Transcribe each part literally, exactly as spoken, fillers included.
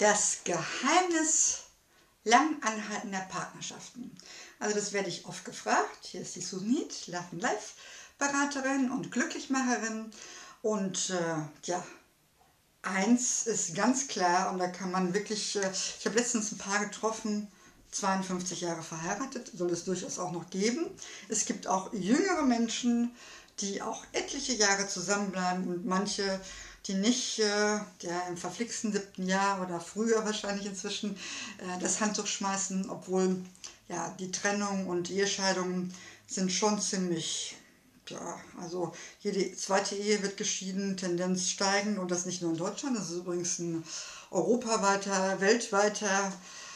Das Geheimnis lang anhaltender Partnerschaften. Also das werde ich oft gefragt. Hier ist die Susan Heath, Love and Life Beraterin und Glücklichmacherin. Und äh, ja, eins ist ganz klar und da kann man wirklich, äh, ich habe letztens ein Paar getroffen, zweiundfünfzig Jahre verheiratet, soll es durchaus auch noch geben. Es gibt auch jüngere Menschen, die auch etliche Jahre zusammenbleiben und manche, die nicht äh, ja, im verflixten siebten Jahr oder früher wahrscheinlich inzwischen äh, das Handtuch schmeißen, obwohl ja, die Trennung und Ehescheidungen sind schon ziemlich, ja, also jede zweite Ehe wird geschieden, Tendenz steigend und das nicht nur in Deutschland, das ist übrigens ein europaweiter, weltweiter,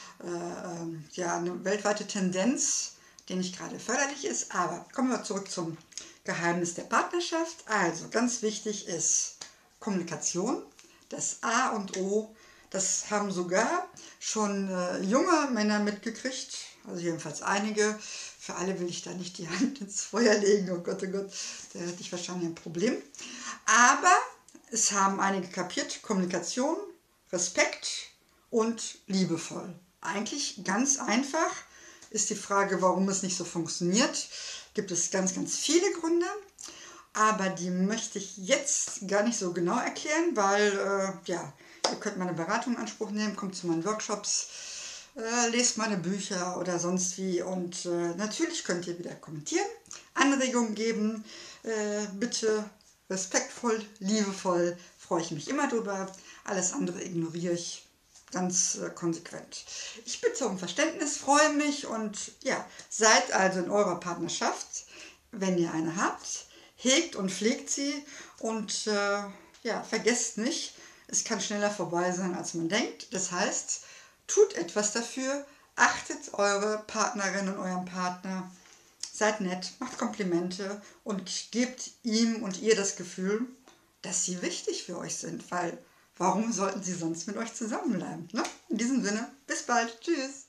äh, ja, eine weltweite Tendenz, die nicht gerade förderlich ist. Aber kommen wir zurück zum Geheimnis der Partnerschaft. Also ganz wichtig ist Kommunikation, das A und O. Das haben sogar schon äh, junge Männer mitgekriegt, also jedenfalls einige. Für alle will ich da nicht die Hand ins Feuer legen, oh Gott, oh Gott, da hätte ich wahrscheinlich ein Problem. Aber es haben einige kapiert, Kommunikation, Respekt und liebevoll. Eigentlich ganz einfach. Ist die Frage, warum es nicht so funktioniert. Gibt es ganz, ganz viele Gründe. Aber die möchte ich jetzt gar nicht so genau erklären, weil, äh, ja, ihr könnt meine Beratung in Anspruch nehmen, kommt zu meinen Workshops, äh, lest meine Bücher oder sonst wie. Und äh, natürlich könnt ihr wieder kommentieren, Anregungen geben. Äh, bitte respektvoll, liebevoll, freue ich mich immer drüber. Alles andere ignoriere ich ganz äh, konsequent. Ich bitte um Verständnis, freue mich und ja, seid also in eurer Partnerschaft, wenn ihr eine habt, hegt und pflegt sie und äh, ja, vergesst nicht, es kann schneller vorbei sein, als man denkt. Das heißt, tut etwas dafür, achtet eure Partnerin und euren Partner, seid nett, macht Komplimente und gebt ihm und ihr das Gefühl, dass sie wichtig für euch sind, weil warum sollten sie sonst mit euch zusammenbleiben? Ne? In diesem Sinne, bis bald, tschüss!